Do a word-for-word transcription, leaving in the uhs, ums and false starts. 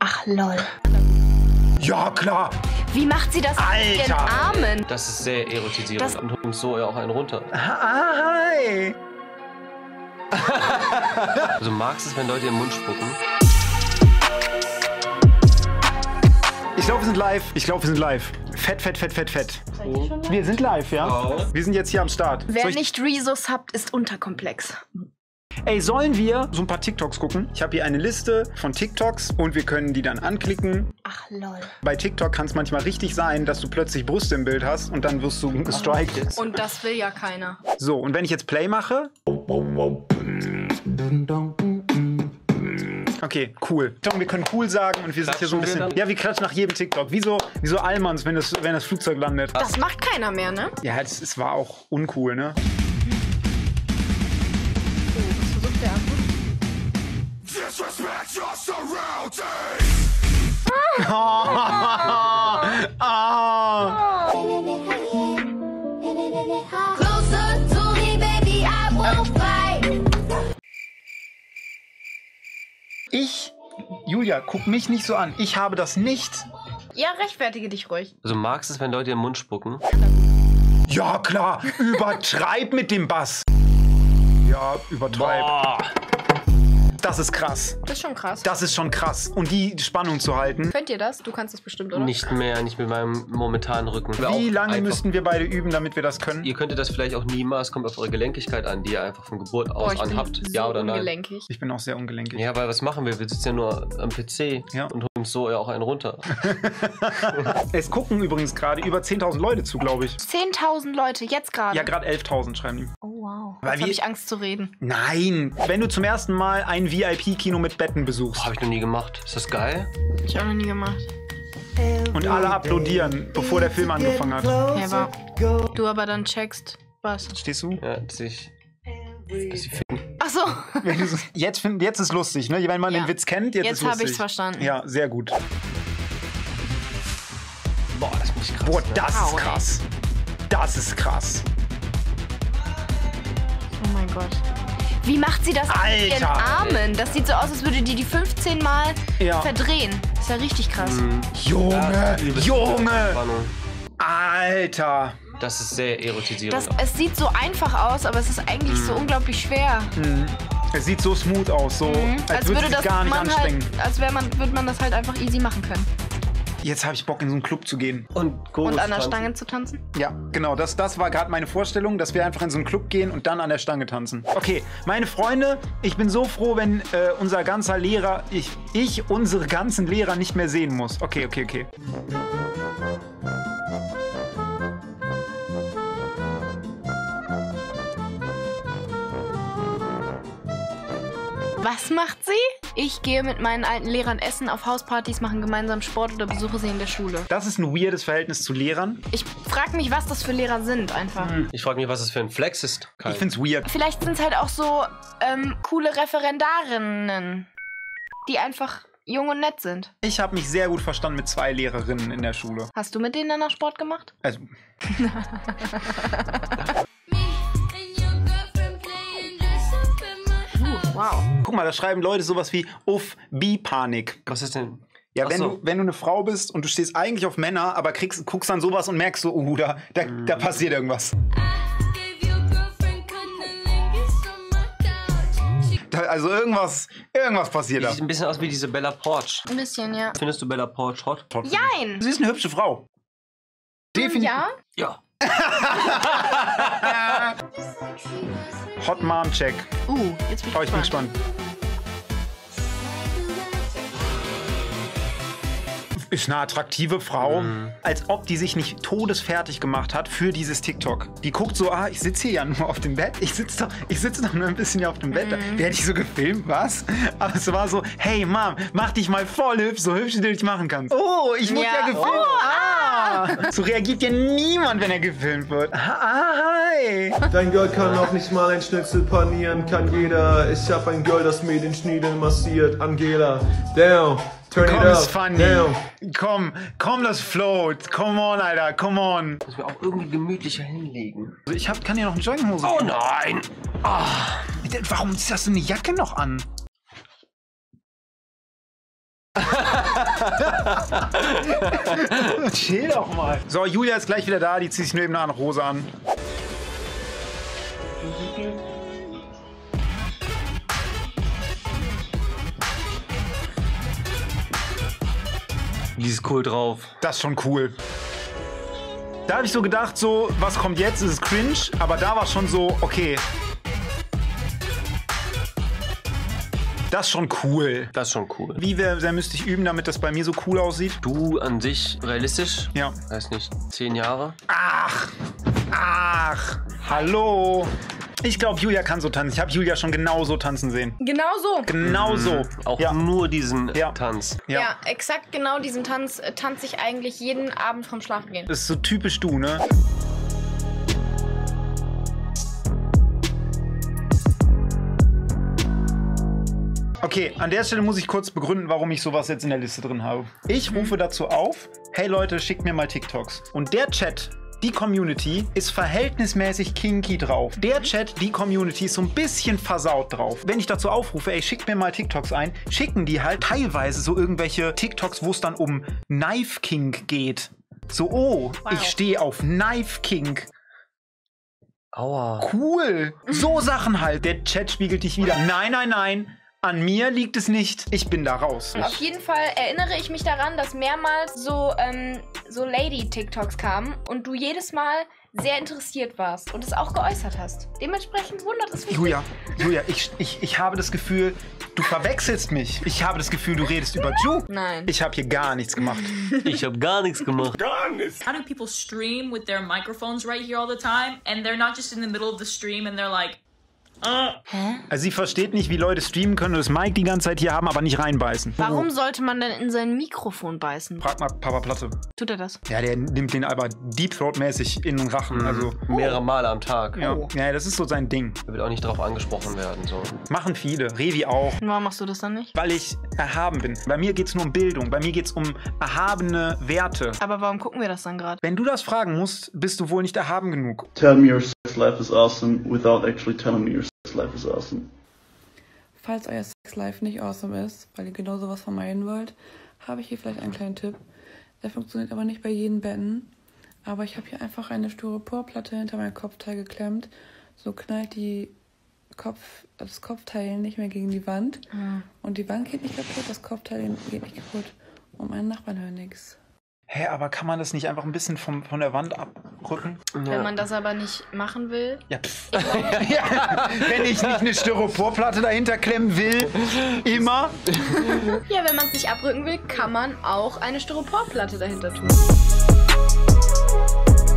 Ach lol. Ja, klar. Wie macht sie das mit ihren Armen? Das ist sehr erotisierend Das und holt so ja auch einen runter. Hi. Also magst es, wenn Leute im Mund spucken? Ich glaube, wir sind live. Ich glaube, wir sind live. Fett, fett, fett, fett, fett. Wir sind live, ja? Oh. Wir sind jetzt hier am Start. Wer Soll ich- nicht Rezo subbt, ist unterkomplex. Ey, sollen wir so ein paar TikToks gucken? Ich habe hier eine Liste von TikToks und wir können die dann anklicken. Ach lol. Bei TikTok kann es manchmal richtig sein, dass du plötzlich Brüste im Bild hast und dann wirst du gestrikt. Und das will ja keiner. So, und wenn ich jetzt Play mache... Okay, cool. Tom, wir können cool sagen und wir sind hier so ein Klatschen wir bisschen... dann? Ja, wir klatschen nach jedem TikTok. Wie so, wie so Allmanns, wenn das, wenn das Flugzeug landet. Das macht keiner mehr, ne? Ja, es, es war auch uncool, ne? Oh, was versucht der andere? Ah. Closer to me, baby, I won't fight. Ich, Julia, guck mich nicht so an. Ich habe das nicht. Ja, rechtfertige dich ruhig. Also magst es, wenn Leute im Mund spucken? Ja, klar. Übertreib mit dem Bass. Ja, übertreib. Boah. Das ist krass. Das ist schon krass. Das ist schon krass. Und die Spannung zu halten. Könnt ihr das? Du kannst das bestimmt, oder? Nicht mehr, nicht mit meinem momentanen Rücken. Wie lange müssten wir beide üben, damit wir das können? Ihr könntet das vielleicht auch niemals, kommt auf eure Gelenkigkeit an, die ihr einfach von Geburt Boah, aus ich bin anhabt. so Ja oder nein? ungelenkig. Ich bin auch sehr ungelenkig. Ja, weil was machen wir? Wir sitzen ja nur am P C Ja. und holen uns so ja auch einen runter. Es gucken übrigens gerade über zehntausend Leute zu, glaube ich. zehntausend Leute, jetzt gerade. Ja, gerade elftausend schreiben die. Oh wow. Weil Jetzt wir- habe ich Angst zu reden. Nein. Wenn du zum ersten Mal ein V I P-Kino mit Betten besuchst Habe ich noch nie gemacht. Ist das geil? Ich habe noch nie gemacht. und alle applaudieren, bevor der Film angefangen hat. Ja, aber du aber dann checkst, was? Stehst du? Ja, dass ich... Dass ich ficken. Ach so. Wenn du so- Jetzt, find, jetzt ist lustig, ne? Wenn man Ja. den Witz kennt, jetzt, Jetzt ist lustig. habe ich's verstanden. Ja, sehr gut. Boah, das ist nicht krass. Boah, ne? das Au, ist ey. krass. Das ist krass. Oh mein Gott. Wie macht sie das mit ihren Alter, Armen? Das sieht so aus, als würde die die fünfzehn Mal Ja. verdrehen. Ist ja richtig krass. Junge, übelst Junge, Spannung. Alter. Das ist sehr erotisierend. Das, es sieht so einfach aus, aber es ist eigentlich so unglaublich schwer. Es sieht so smooth aus, so Mhm. als, würde es sich gar nicht man anstrengen. halt, als wäre man, würde man das halt einfach easy machen können. Jetzt habe ich Bock, in so einen Club zu gehen. und Chorus Und an der tanzen. Stange zu tanzen? Ja, genau, das, das war gerade meine Vorstellung, dass wir einfach in so einen Club gehen und dann an der Stange tanzen. Okay, meine Freunde, ich bin so froh, wenn äh, unser ganzer Lehrer, ich, ich unsere ganzen Lehrer nicht mehr sehen muss. Okay, okay, okay. Was macht sie? Ich gehe mit meinen alten Lehrern essen, auf Hauspartys, machen gemeinsam Sport oder besuche sie in der Schule. Das ist ein weirdes Verhältnis zu Lehrern. Ich frage mich, was das für Lehrer sind einfach. Ich frage mich, was das für ein Flex ist. Kein. Ich find's weird. Vielleicht sind es halt auch so ähm, coole Referendarinnen, die einfach jung und nett sind. Ich habe mich sehr gut verstanden mit zwei Lehrerinnen in der Schule. Hast du mit denen dann noch Sport gemacht? Also, Uh, wow. guck mal, da schreiben Leute sowas wie Uff, Bi-Panik. Was ist denn? Ja, Ach wenn, so. du, wenn du eine Frau bist und du stehst eigentlich auf Männer, aber kriegst, guckst dann sowas und merkst so, uh, da, da, da passiert irgendwas. Da, also irgendwas, irgendwas passiert da. Sieht ein bisschen aus wie diese Bella Porch. Ein bisschen, ja. Findest du Bella Porch hot? Jein! Sie ist eine hübsche Frau. Definitiv. Ja? Ja. Hot Mom Check. Uh, jetzt bin ich Oh, ich bin gespannt. gespannt. Ist eine attraktive Frau, als ob die sich nicht todesfertig gemacht hat für dieses TikTok. Die guckt so, ah, ich sitze hier ja nur auf dem Bett. Ich sitze doch, ich sitze doch nur ein bisschen hier auf dem Bett. Werde ich so gefilmt, was? Aber es war so, hey Mom, mach dich mal voll hübsch, so hübsch, wie du dich machen kannst. Oh, ich wurde ja, Ja. gefilmt. Oh, ah. So reagiert ja niemand, wenn er gefilmt wird. Ah, hi. Dein Girl kann auch nicht mal ein Schnitzel panieren, kann jeder. Ich hab ein Girl, das mir den Schniedel massiert. Angela, damn, turn Komm, it up, ist funny. damn. Komm, komm, das float. Come on, Alter, come on. Muss mir auch irgendwie gemütlicher hinlegen. Also ich hab, kann hier noch eine Jogginghose. Oh nein! Ah. Warum hast du eine Jacke noch an? Chill doch mal. So, Julia ist gleich wieder da. Die zieht sich nur eben eine Hose an. Die ist cool drauf. Das ist schon cool. Da habe ich so gedacht, so, was kommt jetzt? Ist es cringe? Aber da war schon so, okay. Das ist schon cool. Das ist schon cool. Wie sehr, sehr müsste ich üben, damit das bei mir so cool aussieht? Du an sich realistisch? Ja. Weiß nicht, zehn Jahre? Ach, ach, hallo. Ich glaube, Julia kann so tanzen. Ich habe Julia schon genau so tanzen sehen. Genau so. Genau so. Auch Ja. nur diesen Ja. Tanz. Ja. Ja. exakt genau diesen Tanz äh, tanze ich eigentlich jeden Abend vorm Schlafengehen. Das ist so typisch du, ne? Okay, an der Stelle muss ich kurz begründen, warum ich sowas jetzt in der Liste drin habe. Ich rufe dazu auf, hey Leute, schickt mir mal TikToks. Und der Chat, die Community, ist verhältnismäßig kinky drauf. Der Chat, die Community, ist so ein bisschen versaut drauf. Wenn ich dazu aufrufe, ey, schickt mir mal TikToks ein, schicken die halt teilweise so irgendwelche TikToks, wo es dann um Knife King geht. So, oh, Wow. ich stehe auf Knife King. Aua. Cool. So Sachen halt. Der Chat spiegelt dich wieder. Nein, nein, nein. An mir liegt es nicht. Ich bin da raus. Auf jeden Fall erinnere ich mich daran, dass mehrmals so, ähm, so Lady-TikToks kamen und du jedes Mal sehr interessiert warst und es auch geäußert hast. Dementsprechend wundert es mich. Julia, Julia, ich, ich, ich habe das Gefühl, du verwechselst mich. Ich habe das Gefühl, du redest über Ju. Nein. Ich habe hier gar nichts gemacht. Ich habe gar nichts gemacht. How do people stream with their microphones right here all the time and they're not just in the middle of the stream and they're like, Also sie versteht nicht, wie Leute streamen können und das Mic die ganze Zeit hier haben, aber nicht reinbeißen. Warum sollte man denn in sein Mikrofon beißen? Frag mal Papa Platte. Tut er das? Ja, der nimmt den aber Deep Throat-mäßig in den Rachen. Also, Mehrere Male am Tag. ja. ja, das ist so sein Ding. Da wird auch nicht drauf angesprochen werden. So. Machen viele. Revi auch. Und warum machst du das dann nicht? Weil ich erhaben bin. Bei mir geht es nur um Bildung. Bei mir geht es um erhabene Werte. Aber warum gucken wir das dann gerade? Wenn du das fragen musst, bist du wohl nicht erhaben genug. Tell me your sex life is awesome without actually telling me your sex life is awesome. Falls euer Sexlife nicht awesome ist, weil ihr genau sowas vermeiden wollt, habe ich hier vielleicht einen kleinen Tipp. Der funktioniert aber nicht bei jedem Betten. Aber ich habe hier einfach eine Styroporplatte hinter mein Kopfteil geklemmt. So knallt die Kopf, das Kopfteil nicht mehr gegen die Wand. Mhm. Und die Wand geht nicht kaputt, das Kopfteil geht nicht kaputt. Und meine Nachbarn hören nichts. Hä, aber kann man das nicht einfach ein bisschen vom, von der Wand abrücken? Wenn man das aber nicht machen will. Ja, pff. Ja, wenn ich nicht eine Styroporplatte dahinter klemmen will, immer. Ja, wenn man es nicht abrücken will, kann man auch eine Styroporplatte dahinter tun.